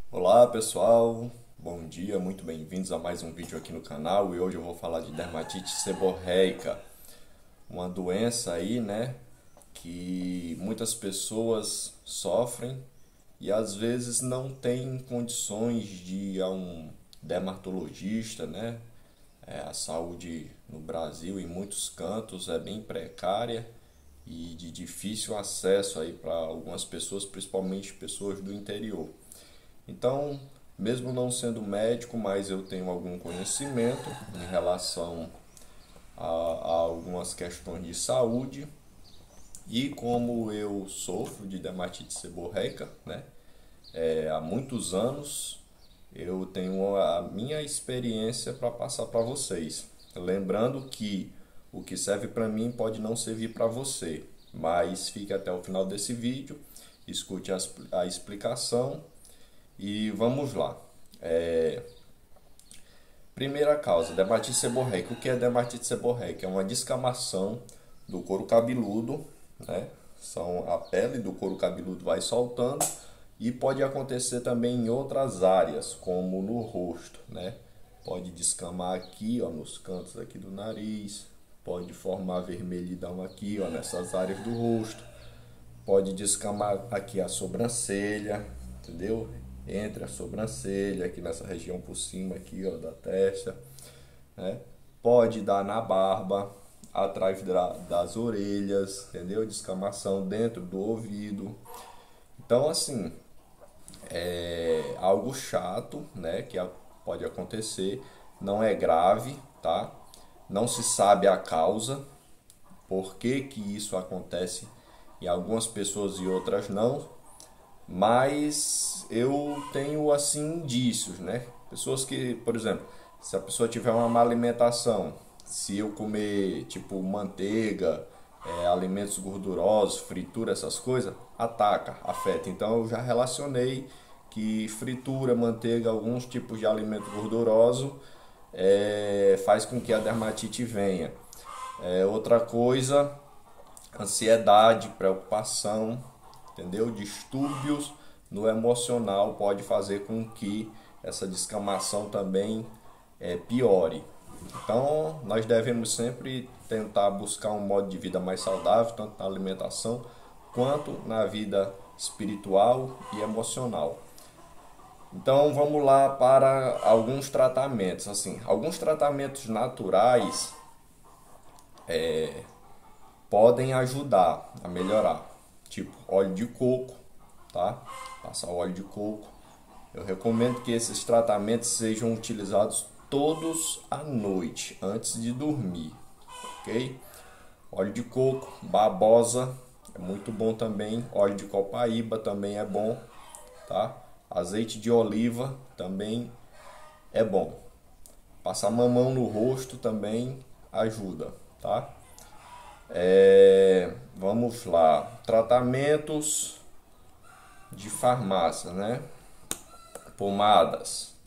Olá pessoal, bom dia, muito bem-vindos a mais um vídeo aqui no canal e hoje eu vou falar de dermatite seborreica, uma doença aí, né, que muitas pessoas sofrem e às vezes não têm condições de ir a um dermatologista, né? A saúde no Brasil em muitos cantos é bem precária e de difícil acesso aí para algumas pessoas, principalmente pessoas do interior. Então, mesmo não sendo médico, mas eu tenho algum conhecimento em relação a algumas questões de saúde. E como eu sofro de dermatite seborreica, né, há muitos anos, eu tenho a minha experiência para passar para vocês. Lembrando que o que serve para mim pode não servir para você, mas fique até o final desse vídeo, escute a explicação e vamos lá. Primeira causa, dermatite seborreica. O que é dermatite seborreica? É uma descamação do couro cabeludo, né? A pele do couro cabeludo vai soltando e pode acontecer também em outras áreas, como no rosto, né? Pode descamar aqui, ó, nos cantos aqui do nariz, pode formar vermelhidão aqui, ó, nessas áreas do rosto, pode descamar aqui a sobrancelha, entendeu? Entre a sobrancelha, aqui nessa região por cima aqui, ó, da testa, né? Pode dar na barba, atrás das orelhas, entendeu? Descamação dentro do ouvido. Então, assim, é algo chato, né? Que pode acontecer, não é grave, tá? Não se sabe a causa, por que que isso acontece em algumas pessoas e outras não, mas eu tenho assim indícios, né? Pessoas que, por exemplo, se a pessoa tiver uma má alimentação, se eu comer tipo manteiga, alimentos gordurosos, fritura, essas coisas, ataca, afeta. Então eu já relacionei que fritura, manteiga, alguns tipos de alimento gorduroso faz com que a dermatite venha. Outra coisa, ansiedade, preocupação, entendeu? Distúrbios no emocional pode fazer com que essa descamação também piore. Então, nós devemos sempre tentar buscar um modo de vida mais saudável, tanto na alimentação quanto na vida espiritual e emocional. Então, vamos lá para alguns tratamentos. Assim, alguns tratamentos naturais podem ajudar a melhorar, tipo óleo de coco, tá? Passar óleo de coco. Eu recomendo que esses tratamentos sejam utilizados todos à noite, antes de dormir, ok? Óleo de coco, babosa, é muito bom também. Óleo de copaíba também é bom, tá? Azeite de oliva também é bom. Passar mamão no rosto também ajuda, tá? Vamos lá, tratamentos de farmácia, né? Pomadas.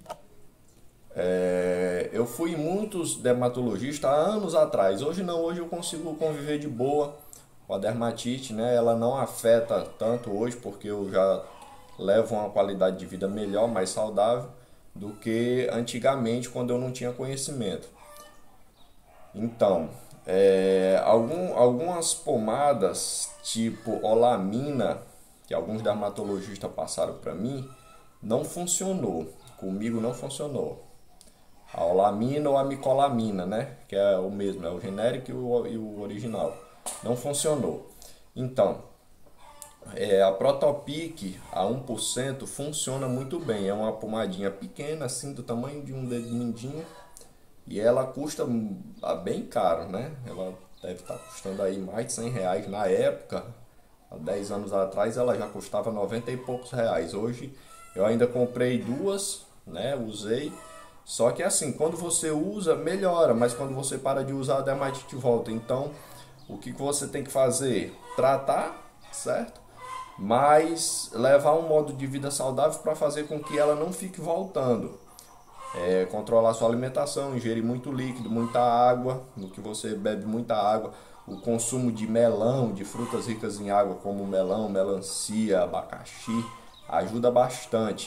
Eu fui em muitos dermatologistas há anos atrás. Hoje não, hoje eu consigo conviver de boa com a dermatite, né? Ela não afeta tanto hoje porque eu já levo uma qualidade de vida melhor, mais saudável do que antigamente quando eu não tinha conhecimento. Então, algumas pomadas tipo Olamina, que alguns dermatologistas passaram para mim, não funcionou. Comigo não funcionou. A Olamina ou a Micolamina, né? Que é o mesmo, é o genérico e o original. Não funcionou. Então, a Protopic a 1% funciona muito bem. É uma pomadinha pequena, assim, do tamanho de um dedo mindinho. E ela custa bem caro, né? Ela deve estar custando aí mais de R$ 100 na época. Há 10 anos atrás ela já custava 90 e poucos reais. Hoje eu ainda comprei duas, né? Usei. Só que assim, quando você usa, melhora. Mas quando você para de usar, a dermatite volta. Então, o que você tem que fazer? Tratar, certo? Mas levar um modo de vida saudável para fazer com que ela não fique voltando. Controlar sua alimentação, ingerir muito líquido, muita água, no que você bebe muita água, o consumo de melão, de frutas ricas em água, como melão, melancia, abacaxi, ajuda bastante.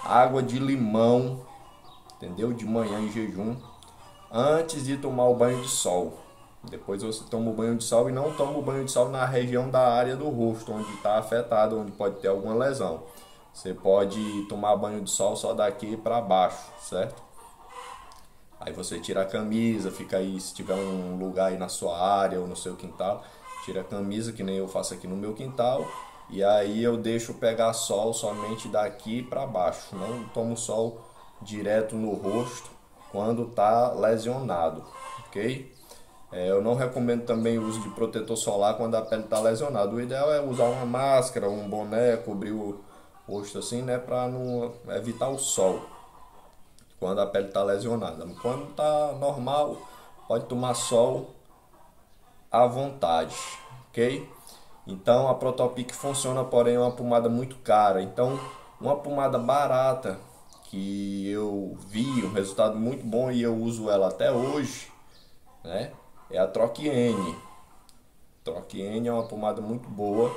água de limão, entendeu? De manhã em jejum, antes de tomar o banho de sol. Depois você toma o banho de sol e não toma o banho de sol na região da área do rosto, onde está afetado, onde pode ter alguma lesão. Você pode tomar banho de sol só daqui para baixo, certo? Aí você tira a camisa, fica aí, se tiver um lugar aí na sua área ou no seu quintal, tira a camisa, que nem eu faço aqui no meu quintal, e aí eu deixo pegar sol somente daqui para baixo. Não tomo sol direto no rosto quando está lesionado, ok? Eu não recomendo também o uso de protetor solar quando a pele está lesionada. O ideal é usar uma máscara, um boné, cobrir o rosto assim, né, para não evitar o sol quando a pele está lesionada. Quando está normal, pode tomar sol à vontade, ok? Então a Protopic funciona, porém é uma pomada muito cara. Então uma pomada barata que eu vi um resultado muito bom e eu uso ela até hoje, né? É a Troc-N. Troc-N é uma pomada muito boa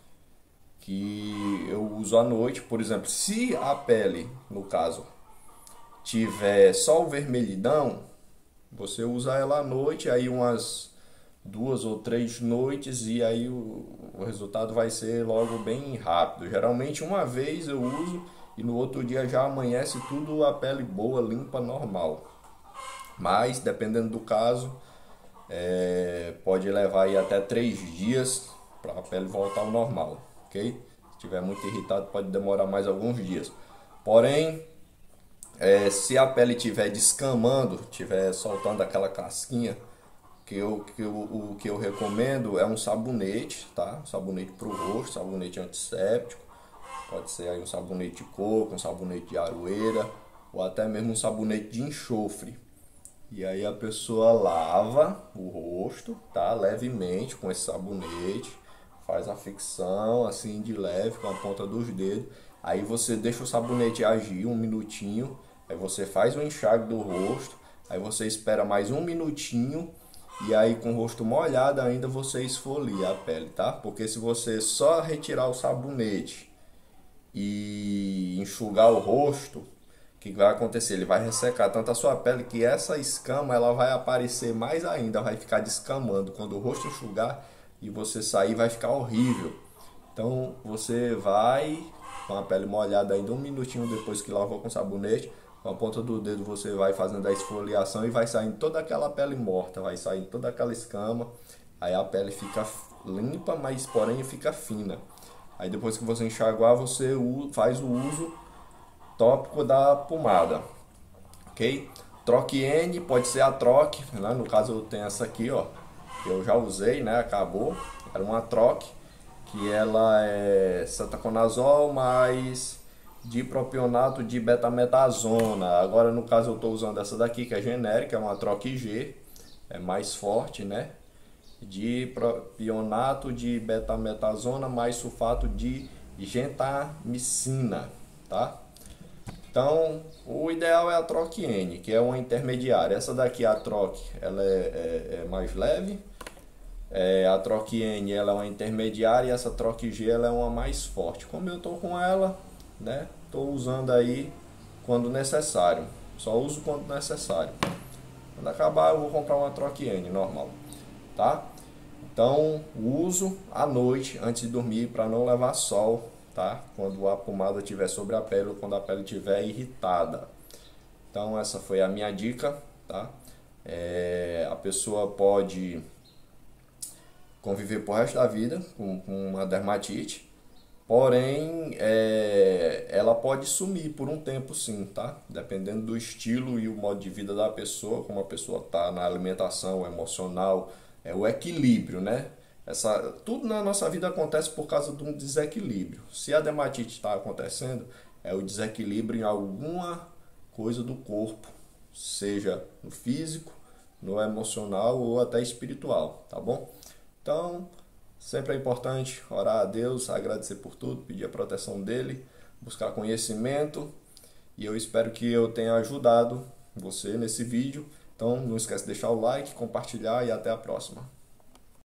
que eu uso à noite. Por exemplo, se a pele, no caso, tiver só o vermelhidão, você usa ela à noite, aí umas 2 ou 3 noites, e aí o resultado vai ser logo bem rápido. Geralmente uma vez eu uso e no outro dia já amanhece tudo a pele boa, limpa, normal. Mas dependendo do caso, pode levar aí até 3 dias para a pele voltar ao normal, ok? Se estiver muito irritado, pode demorar mais alguns dias. Porém, se a pele estiver descamando, estiver soltando aquela casquinha, o que eu recomendo é um sabonete, tá? Um sabonete para o rosto, sabonete antisséptico. Pode ser aí um sabonete de coco, um sabonete de aroeira, ou até mesmo um sabonete de enxofre. E aí a pessoa lava o rosto, tá? Levemente com esse sabonete, faz a fricção assim de leve com a ponta dos dedos. Aí você deixa o sabonete agir 1 minutinho, aí você faz o enxágue do rosto, aí você espera mais 1 minutinho e aí com o rosto molhado ainda você esfolia a pele, tá? Porque se você só retirar o sabonete e enxugar o rosto, o que vai acontecer? Ele vai ressecar tanto a sua pele que essa escama ela vai aparecer mais ainda, vai ficar descamando. Quando o rosto enxugar e você sair, vai ficar horrível. Então você vai com a pele molhada ainda 1 minutinho depois que lavou com sabonete, com a ponta do dedo você vai fazendo a esfoliação e vai saindo toda aquela pele morta, vai saindo toda aquela escama. Aí a pele fica limpa, mas porém fica fina. Aí depois que você enxaguar, você faz o uso tópico da pomada, ok? Troc-N, pode ser a Troc, né? No caso eu tenho essa aqui, ó, que eu já usei, né? Acabou, era uma Troc, que ela é cetaconazol mais dipropionato de betametasona. Agora no caso eu estou usando essa daqui, que é genérica, é uma Troc-G, é mais forte, né? Dipropionato de betametasona mais sulfato de gentamicina, tá? Então, o ideal é a Troc-N, que é uma intermediária. Essa daqui, a Troc, ela é mais leve. A Troc-N, ela é uma intermediária, e essa Troc-G, ela é uma mais forte. Como eu estou com ela, né, estou usando aí quando necessário. Só uso quando necessário. Quando acabar, eu vou comprar uma Troc-N normal, tá? Então, uso à noite, antes de dormir, para não levar sol, tá? Quando a pomada estiver sobre a pele ou quando a pele estiver irritada. Então essa foi a minha dica, tá? A pessoa pode conviver por resto da vida com uma dermatite, porém ela pode sumir por um tempo sim, tá? Dependendo do estilo e o modo de vida da pessoa, como a pessoa tá na alimentação, emocional, o equilíbrio, né? Tudo na nossa vida acontece por causa de um desequilíbrio. Se a dermatite está acontecendo, é o desequilíbrio em alguma coisa do corpo, seja no físico, no emocional ou até espiritual, tá bom? Então, sempre é importante orar a Deus, agradecer por tudo, pedir a proteção dele, buscar conhecimento, e eu espero que eu tenha ajudado você nesse vídeo. Então, não esquece de deixar o like, compartilhar e até a próxima.